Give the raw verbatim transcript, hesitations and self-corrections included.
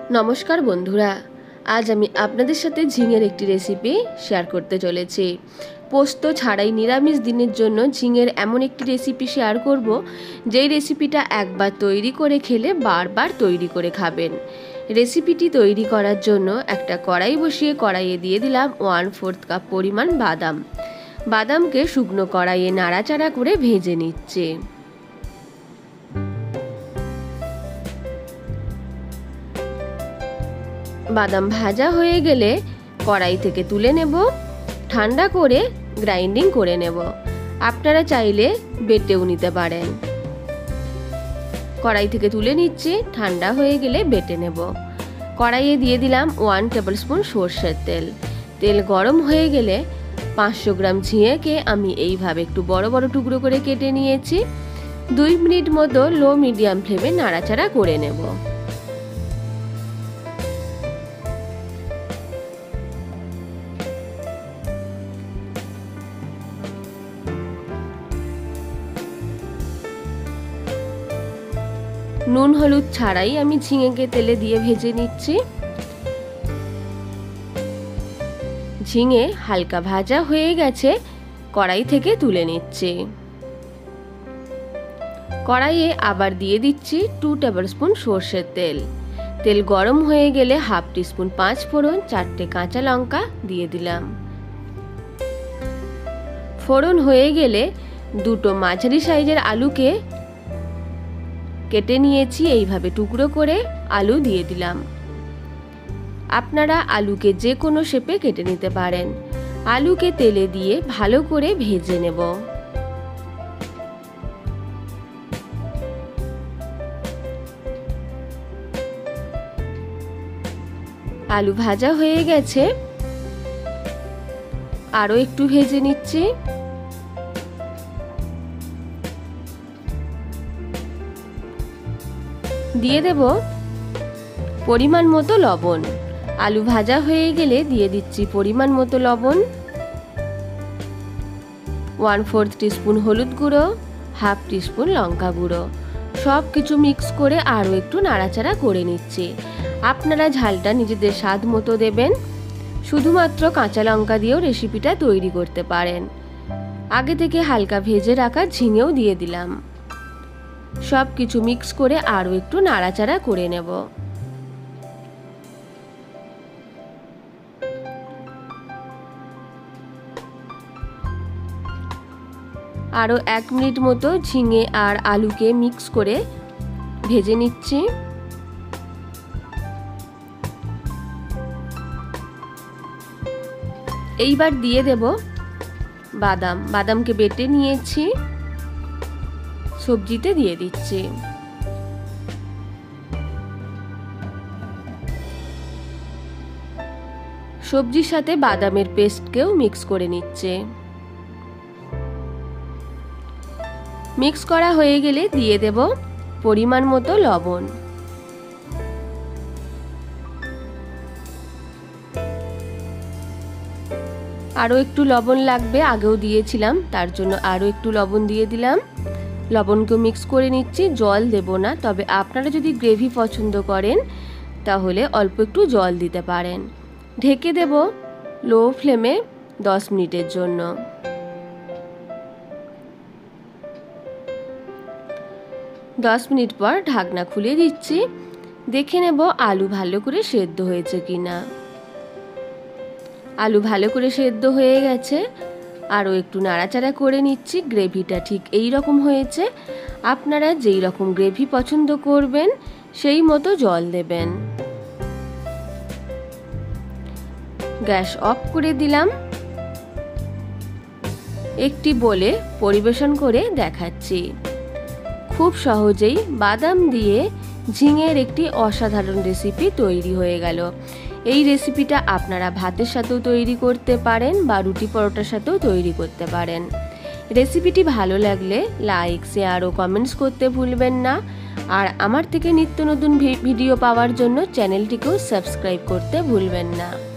नमस्कार बंधुरा, आज आमी आपनादेर साथे झिंगेर एकटी रेसिपि शेयर करते चलेछि। पोस्त छाड़ाई निरामिष दिनेर जोन्नो झिंगेर एमन एकटी रेसिपि शेयर करब जेई रेसिपिटा एकबार तैरी करे खेले बार बार तैरी करे खाबेन। रेसिपिटी तैरी करार जोन्नो एकटा कड़ाई बसिए कड़ाइये दिए दिलाम वन फोर्थ कप परिमाण बादाम। बादामके शुकनो कड़ाइये नाड़ाचाड़ा करे भेजे निচ্ছি। बादाम भाजा হয়ে গেলে কড়াই থেকে তুলে নেব, ঠান্ডা করে গ্রাইন্ডিং করে নেব। আপনারা চাইলে বেটেও নিতে পারেন। কড়াই থেকে তুলে নিচ্ছি, ঠান্ডা হয়ে গেলে বেটে নেব। কড়াইয়ে দিয়ে দিলাম ওয়ান টেবিলস্পুন সরষের তেল। তেল গরম হয়ে গেলে পাঁচশো গ্রাম ঝিঙেকে আমি এইভাবে একটু বড় বড় টুকরো করে কেটে নিয়েছি। দুই মিনিট মতো লো মিডিয়াম ফ্লেমে নাড়াচাড়া করে নেব। নুন হলুদ ছাড়াই আমি ঝিঙেকে তেলে দিয়ে ভেজে নিচ্ছি। ঝিঙে হালকা ভাজা হয়ে গেছে, কড়াই থেকে তুলে নিচ্ছি। কড়াইয়ে আবার দিয়ে দিচ্ছি টু টেবিলস্পুন সরষের তেল। তেল গরম হয়ে গেলে হাফ টিস্পুন পাঁচ ফোড়ন, চারটে কাঁচা লঙ্কা দিয়ে দিলাম। ফোড়ন হয়ে গেলে দুটো মাঝারি সাইজের আলুকে কেটে নিয়েছি, এইভাবে টুকরো করে আলু দিয়ে দিলাম। আপনারা আলুকে যে কোনো শেপে কেটে নিতে পারেন। আলুকে তেলে দিয়ে ভালো করে ভেজে নেব। আলু ভাজা হয়ে গেছে, আরো একটু ভেজে নিচ্ছি। দিয়ে দেব পরিমাণ মতো লবণ। আলু ভাজা হয়ে গেলে দিয়ে দিচ্ছি পরিমাণ মতো লবণ, ওয়ান ফোর্থ টিস্পুন হলুদ গুঁড়ো, হাফ টিস্পুন লঙ্কা গুঁড়ো। সব কিছু মিক্স করে আরও একটু নাড়াচাড়া করে নিচ্ছি। আপনারা ঝালটা নিজেদের স্বাদ মতো দেবেন। শুধুমাত্র কাঁচা লঙ্কা দিয়েও রেসিপিটা তৈরি করতে পারেন। আগে থেকে হালকা ভেজে রাখা ঝিঙেও দিয়ে দিলাম। সব কিছু মিক্স করে আরও একটু নাড়াচাড়া করে নেব। আরও এক মিনিট মতো ঝিঙে আর আলুকে মিক্স করে ভেজে নিচ্ছি। এইবার দিয়ে দেব বাদাম। বাদামকে বেটে নিয়েছি, সবজিতে দিয়ে দিচ্ছি। সবজির সাথে বাদামের পেস্টকেও মিক্স করে নিচ্ছে। মিক্স করা হয়ে গেলে দিয়ে দেব পরিমাণ মতো লবণ। আরো একটু লবণ লাগবে, আগেও দিয়েছিলাম, তার জন্য আরো একটু লবণ দিয়ে দিলাম। লবণকে মিক্স করে নিচ্ছি, জল দেব না। তবে আপনারা যদি গ্রেভি পছন্দ করেন তাহলে অল্প একটু জল দিতে পারেন। ঢেকে দেব লো ফ্লেমে দশ মিনিটের জন্য। দশ মিনিট পর ঢাকনা খুলে দিচ্ছি। দেখে নেব আলু ভালো করে সেদ্ধ হয়েছে কিনা। আলু ভালো করে সেদ্ধ হয়ে গেছে, আরও একটু নাড়াচাড়া করে নিচ্ছি। গ্রেভিটা ঠিক এই রকম হয়েছে। আপনারা যেই রকম গ্রেভি পছন্দ করবেন সেই মতো জল দেবেন। গ্যাস অফ করে দিলাম। একটি বলে পরিবেশন করে দেখাচ্ছি। খুব সহজেই বাদাম দিয়ে ঝিঙের একটি অসাধারণ রেসিপি তৈরি হয়ে গেল। এই রেসিপিটা আপনারা ভাতের সাথেও তৈরি করতে পারেন বা রুটি পরোটার সাথেও তৈরি করতে পারেন। রেসিপিটি ভালো লাগলে লাইক, শেয়ার ও কমেন্টস করতে ভুলবেন না। আর আমার থেকে নিত্য নতুন ভিডিও পাওয়ার জন্য চ্যানেলটিকেও সাবস্ক্রাইব করতে ভুলবেন না।